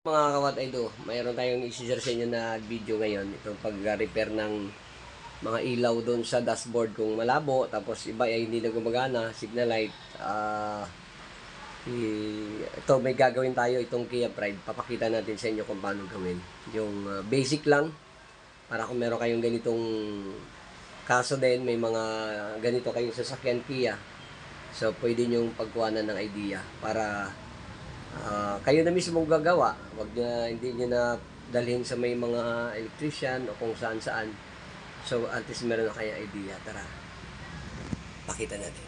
Mga kawat ito, mayroon tayong i-share sa inyo na video ngayon. Itong pag-repair ng mga ilaw doon sa dashboard kung malabo. Tapos iba ay hindi na gumagana, signal light. Ito may gagawin tayo itong Kia Pride. Papakita natin sa inyo kung paano gawin. Yung basic lang, para kung meron kayong ganitong kaso din, may mga ganito kayong sasakyan Kia. So pwede nyong pagkuhanan ng idea para kayo na mismo gagawa. Hindi niyo na dalhin sa may mga electrician o kung saan saan. So at least meron na kayo idea. Tara, pakita natin.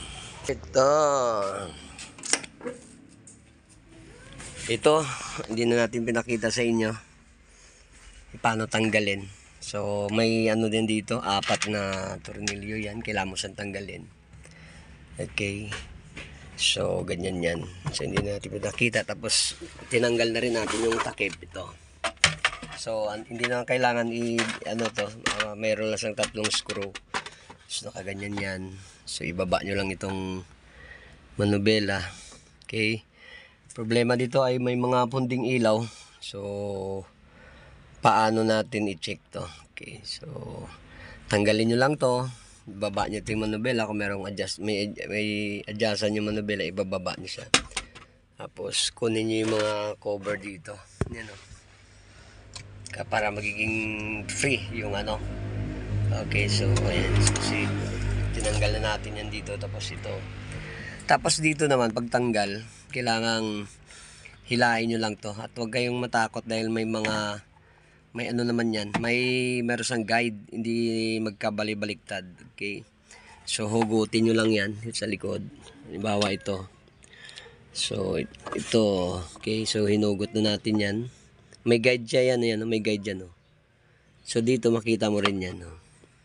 Ito, hindi na natin pinakita sa inyo paano tanggalin. So may ano din dito, 4 na tornilyo yan, kailangan mo siyang tanggalin. Okay, so ganyan yan. So hindi na natin pinakita. Tapos tinanggal na rin natin yung takip ito. So hindi na kailangan mayroon lang siyang 3 screw. So nakaganyan yan. So ibaba nyo lang itong manubela. Okay, problema dito ay may mga punding ilaw. So paano natin i-check to? Okay, so tanggalin nyo lang to. Ibaba nyo ito yung manubela. Kung merong may adjustan yung manubela, ibababa nyo siya. Tapos kunin nyo yung mga cover dito. Yan o. Para magiging free yung ano. Okay, so ayan. So, tinanggal na natin yan dito. Tapos ito. Tapos dito naman, pagtanggal, kailangang hilain nyo lang to. At huwag kayong matakot dahil may ano naman yan. Meron siyang guide. Hindi magkabali-baliktad. Okay. So, hugutin nyo lang yan sa likod. Halimbawa ito. So, ito. Okay. So, hinugot na natin yan. May guide siya yan. Ayan, may guide yan. Oh. So, dito makita mo rin yan. Oh.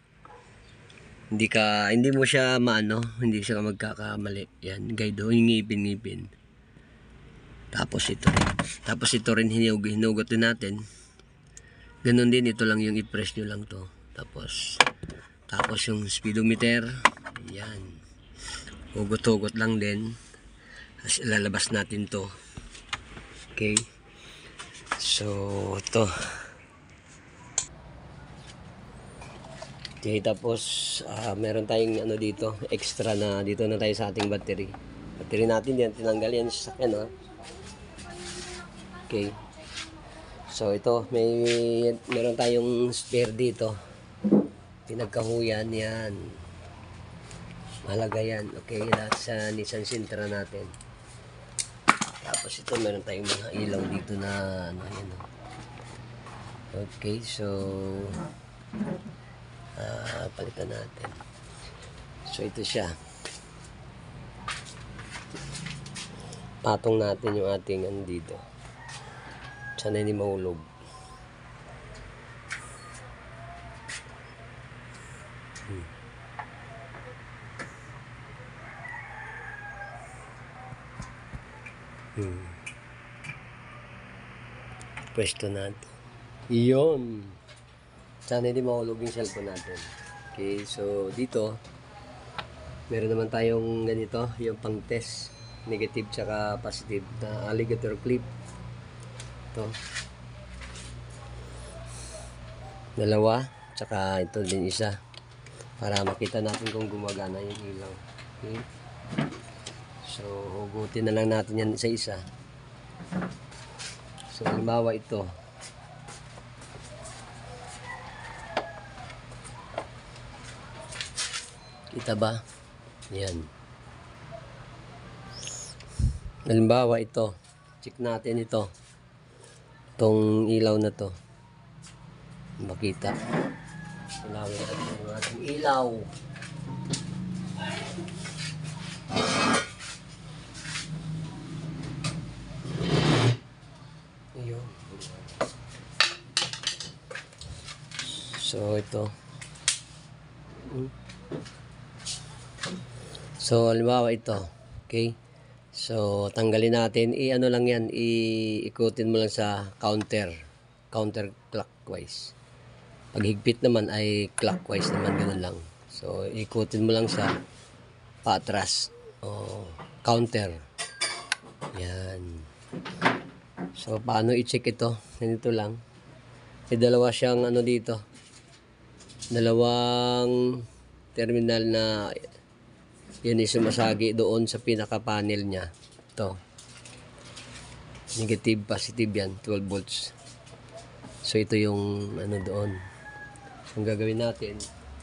Hindi mo siya hindi siya magkakamali. Yan. Guide. Oh. Yung ngipin. Tapos ito rin hinugot din natin. Ganun din, ito lang yung i-press nyo lang to. Tapos yung speedometer, yan. Hugot-hugot lang din. Tapos ilalabas natin to. Okay. So, ito. Okay, tapos meron tayong dito, extra na dito na tayo sa ating battery. Battery natin yan, tinanggal yan sa sasakyan. Okay. So ito, meron tayong spare dito. Pinagkahuyan yan. Mahalaga yan. Okay, sa Nissan Sentra natin. Tapos ito, meron tayong mga ilaw dito na yan. Okay, so palitan natin. So ito siya. Patong natin yung ating dito. Sana hindi mahulog. Pwesto natin. Iyon. Sana hindi mahulog yung cellphone natin. Okay, so dito meron naman tayong ganito, yung pang test, negative tsaka positive na alligator clip. Ito. Dalawa, tsaka ito din isa. Para makita natin kung gumagana yung ilaw. Okay. So, hugutin na lang natin yan isa-isa. So, halimbawa ito. Kita ba? Yan. Halimbawa ito. Check natin ito. Itong ilaw na to. Makita. Ilawin natin ang ating ilaw. Ayun. So ito. So halimbawa ito. Okay. So tanggalin natin, ano lang yan, ikutin mo lang sa counter clockwise. Pag higpit naman ay clockwise naman, ganun lang. So ikutin mo lang sa paatras. Counter. Yan. So, paano i-check ito? Ganito lang. May dalawa siyang ano dito. Dalawang terminal na yan ay sumasagi doon sa pinaka-panel niya. Ito. Negative, positive yan. 12 volts. So, ito yung ano doon. So, ang gagawin natin,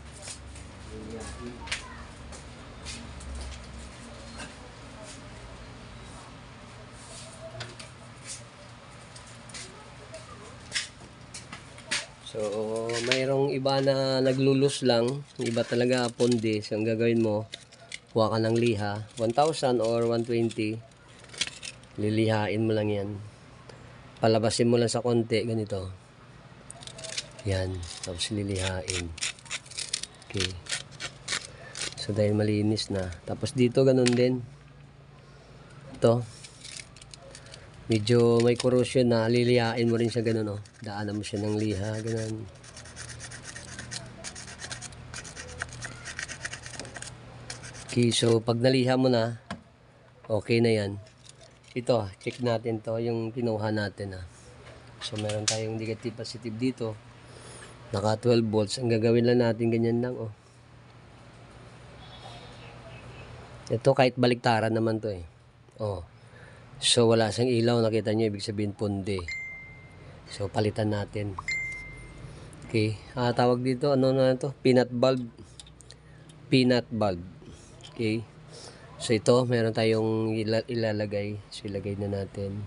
so, mayroong iba na naglulus lang. Iba talaga ponde. So, ang gagawin mo, kuha ka ng liha. 1,000 or 120. Lilihain mo lang yan. Palabasin mo lang sa konti. Ganito. Yan. Tapos lilihain. Okay. So, dahil malinis na. Tapos dito, ganun din. Ito. Medyo may corrosion na, lilihain mo rin siya ganun, oh. Daanan mo siya ng liha, ganun. Okay, so pag naliha mo na, okay na yan. Ito, check natin to, yung kinuha natin, ah. So meron tayong negative positive dito. Naka 12 volts. Ang gagawin lang natin, ganyan lang, oh. Ito kahit baliktaran naman to, eh. Oh. So, wala siyang ilaw. Nakita nyo, ibig sabihin punde. So, palitan natin. Okay. Tawag dito, ano na ito? Peanut bulb. Peanut bulb. Okay. So, ito, meron tayong ilalagay. So, ilagay na natin.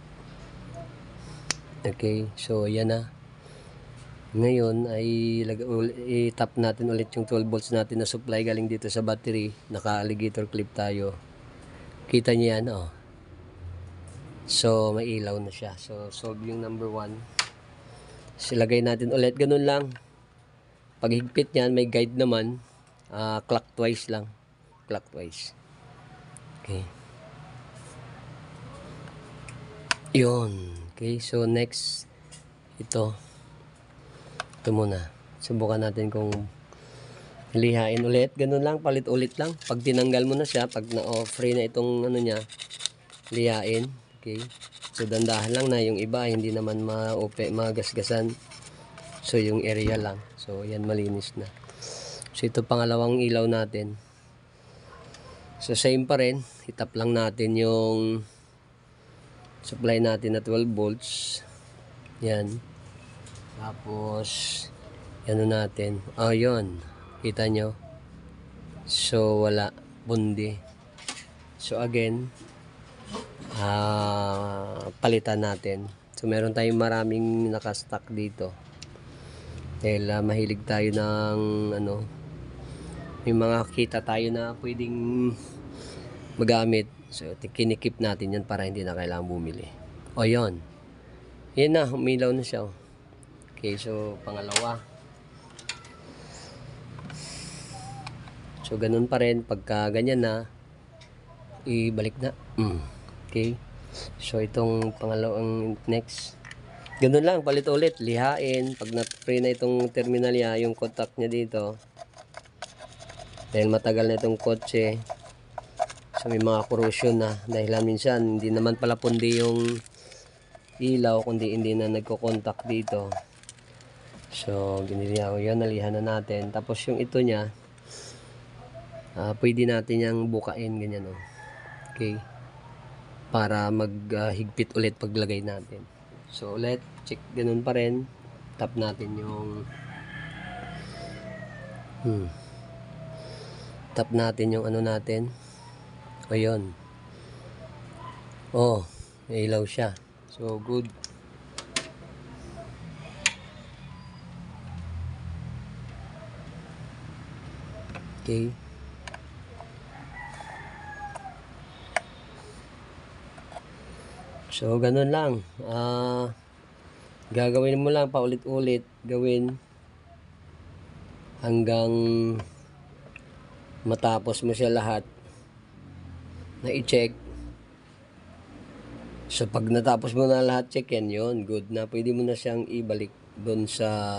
Okay. So, yan na. Ngayon, ay i-tap natin ulit yung 12 volts natin na supply galing dito sa battery. Naka-alligator clip tayo. Kita nyo yan, oh. So, may ilaw na siya. So, solve yung number 1. Silagay natin ulit. Ganun lang. Pag higpit niyan, may guide naman. Clockwise lang. Clockwise. Okay. Yun. Okay. So, next. Ito. Ito muna. Subukan natin kung lihain ulit. Ganun lang. Palit ulit lang. Pag tinanggal mo na siya, pag na-free na itong ano niya, lihain. Okay. So, dandahan lang na. Yung iba, hindi naman magasgasan. So, yung area lang. So, yan, malinis na. So, ito pangalawang ilaw natin. So, same pa rin. Itap lang natin yung supply natin na 12 volts. Yan. Tapos, ano natin. Oh, yun. Kita nyo. So, wala. Bundi. So, again, palitan natin. So meron tayong maraming nakastock dito dahil mahilig tayo ng ano, may mga kita tayo na pwedeng magamit. So kinikip natin yan para hindi na kailangan bumili. O yun, yan na, umilaw na siya. Okay, so pangalawa. So ganun pa rin, pagka ganyan na, ibalik na. Okay. So, itong pangalawang next. Ganun lang, palit ulit. Lihain. Pag na-free na itong terminal niya, yung contact niya dito. Dahil matagal na itong kotse. So, may mga corrosion na. Dahil minsan, hindi naman pala pundi yung ilaw, kundi hindi na nagko-contact dito. So, ginilihaw yan. Nalihan na natin. Tapos, yung ito niya, pwede natin yung bukain. Ganyan, oh. Okay. Para maghigpit ulit paglagay natin. So ulit, check ganun pa rin. Tap natin yung tap natin yung ano natin. O yun. Oh, may ilaw siya. So good. Okay. So, ganun lang. Gagawin mo lang paulit-ulit. Gawin hanggang matapos mo siya lahat na i-check. So, pag natapos mo na lahat, check yan. Yun, good na. Pwede mo na siyang ibalik doon sa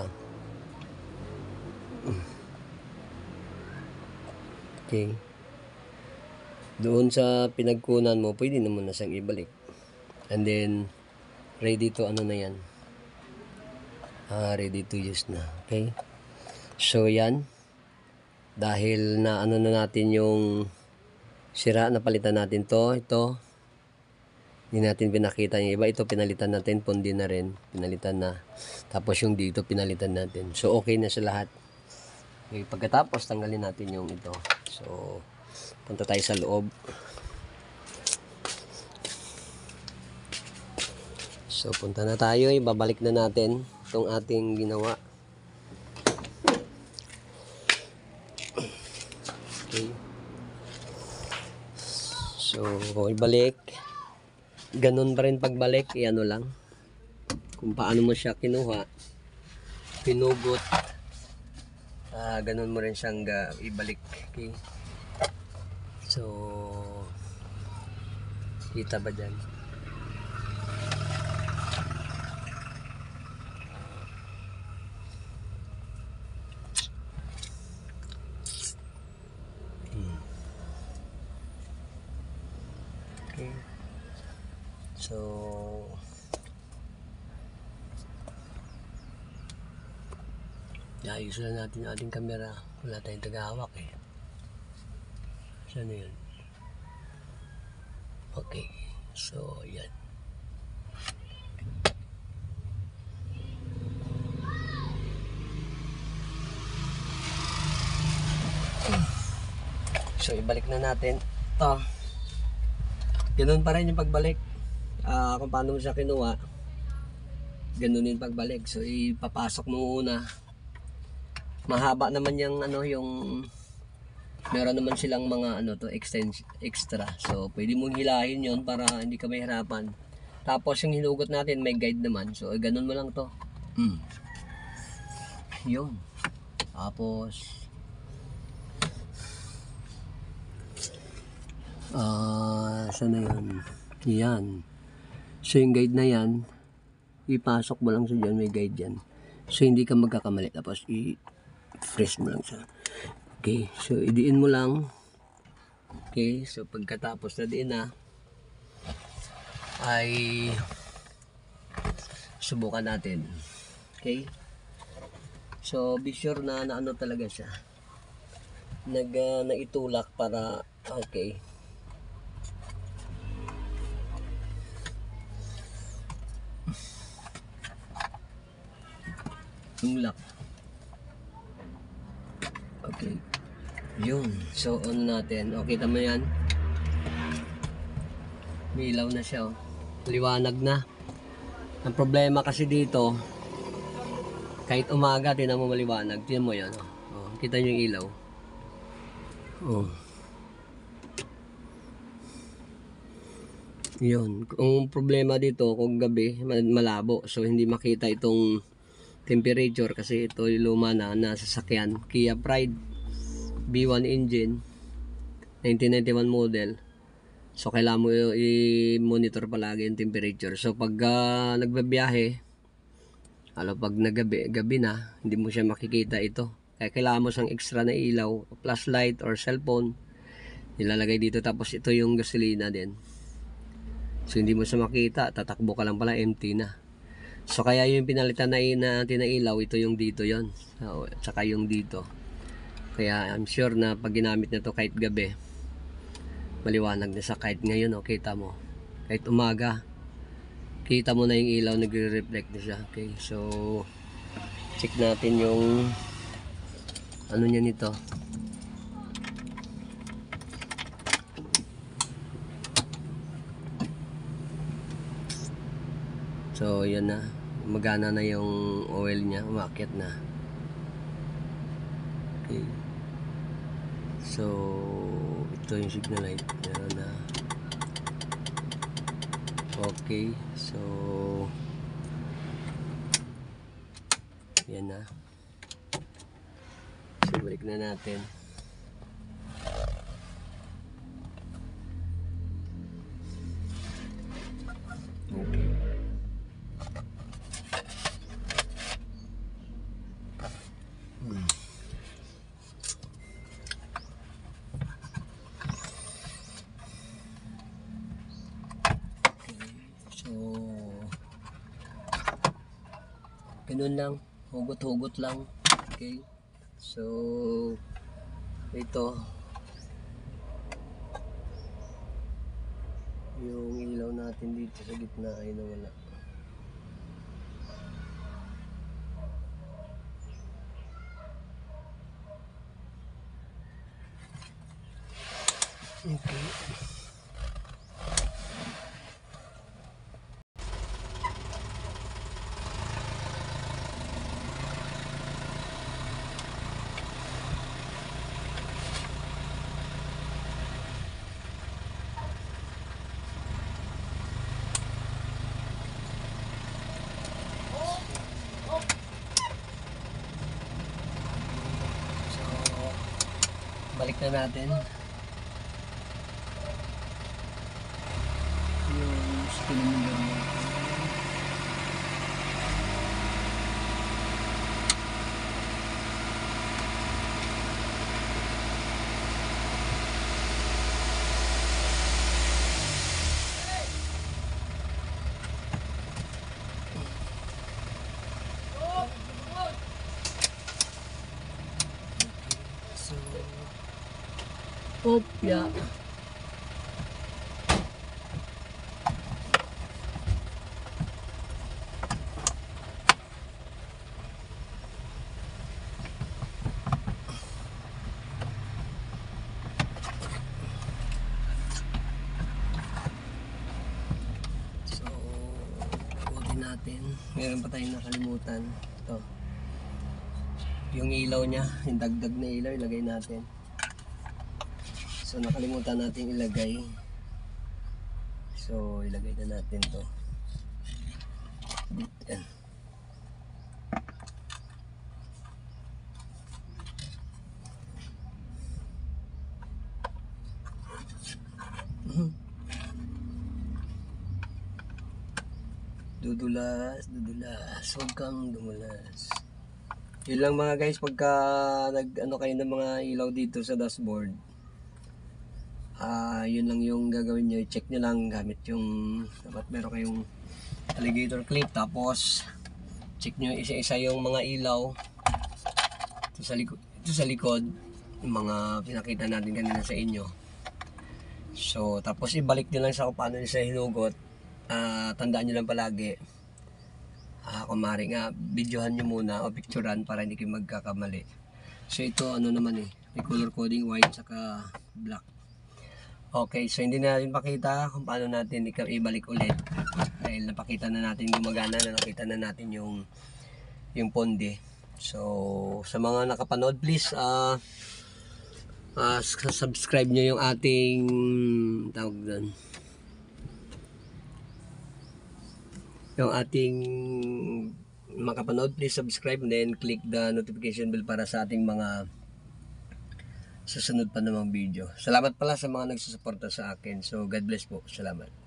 okay. Doon sa pinagkunan mo, pwede naman na siyang ibalik. And then, ready to ano na yan. Ready to use na. Okay. So yan. Dahil na ano na natin yung sira, napalitan natin to. Ito. Hindi natin pinakita yung iba. Ito pinalitan natin. Pundi na rin. Pinalitan na. Tapos yung dito pinalitan natin. So okay na sa lahat. Okay, pagkatapos tanggalin natin yung ito. So punta tayo sa loob. So punta na tayo. Ibabalik na natin itong ating ginawa. Okay. So ibalik. Ganun pa rin pagbalik. Ano lang. Kung paano mo siya kinuha. Pinugot. Ganun mo rin siyang ibalik. Okay. So kita ba dyan? Okay. So ayos na natin yung ating camera. Wala tayong tagahawak eh. Saan na yun? Okay. So yan. So ibalik na natin ito. Ganun pa rin yung pagbalik. Kung paano mo siya kinuha, ganun yung pagbalik. So ipapasok mo una. Mahaba naman yung ano, yung meron naman silang mga ano to extra. So pwede mong hilahin yon para hindi ka mahirapan. Tapos yung hinugot natin may guide naman. So ganun mo lang to. Yun. Tapos saan na yun? Yan. So yung guide na yan, ipasok mo lang sa dyan, may guide yan. So hindi ka magkakamali. Tapos i-fresh mo lang siya. Okay, so idiin mo lang. Okay, so pagkatapos na diin na, ay subukan natin. Okay, so be sure na ano talaga siya, naitulak para okay. Tulak. Okay. Yun. So on natin. Okay, tama yan. May ilaw na siya. Oh. Liwanag na. Ang problema kasi dito, kahit umaga, tinan mo maliwanag. Tinan mo yan. Oh. Kita nyo yung ilaw. Oh. Yun. Kung problema dito, kung gabi, malabo. So hindi makita itong temperature kasi ito yung luma na sasakyan. Kia Pride B1 engine 1991 model. So kailangan mo i-monitor palagi yung temperature. So pag nagbabiyahe, pag gabi na, hindi mo siya makikita ito. Kaya kailangan mo siyang extra na ilaw, flashlight or cellphone. Nilalagay dito, tapos ito yung gasolina din. So hindi mo siya makita, tatakbo ka lang pala, empty na. So kaya yung pinalitan na natin na ilaw, ito yung dito yon, tsaka yung dito. Kaya I'm sure na pag ginamit na to kahit gabi, maliwanag na sa kahit ngayon. Kita mo kahit umaga, kita mo na yung ilaw, nagre-reflect na siya. Okay, so check natin yung ano niya nito. So yan na, magana na yung oil niya, umakyat na. Okay. So ito yung signal light, meron na. Okay, so yan na. So balik na natin. Okay. So Ganun lang, hugot-hugot lang. Okay. So ito yung ilaw natin dito sa gitna ay nawala. Okay. Balik na natin yung cylinder mo. So opya. So kunin natin. Meron pa tayong nakalimutan. Ito. Yung ilaw niya, yung dagdag na ilaw, ilagay natin. So nakalimutan natin ilagay. So ilagay na natin to. Yan. Dudulas, huwag kang dumulas. Yun lang mga guys, pagka nag-ano kayo ng mga ilaw dito sa dashboard, yun lang yung gagawin nyo. I-check nyo lang gamit yung, dapat meron kayong alligator clip, tapos check nyo isa-isa yung mga ilaw ito sa likod, yung mga pinakita natin kanina sa inyo. So tapos ibalik nyo lang sa kung paano nyo sa hinugot. Tandaan nyo lang palagi, kumari nga videohan nyo muna o picturean para hindi kayo magkakamali. So ito ano naman may color coding white saka black. Okay, so hindi na natin pakita kung paano natin ibalik ulit dahil napakita na natin gumagana na, nakita na natin yung ponde. So sa mga nakapanood, please subscribe nyo yung ating tawag doon, yung ating makapanood, please subscribe and then click the notification bell para sa ating mga susunod pa namang video. Salamat pala sa mga nagsusuporta sa akin. So God bless po. Salamat.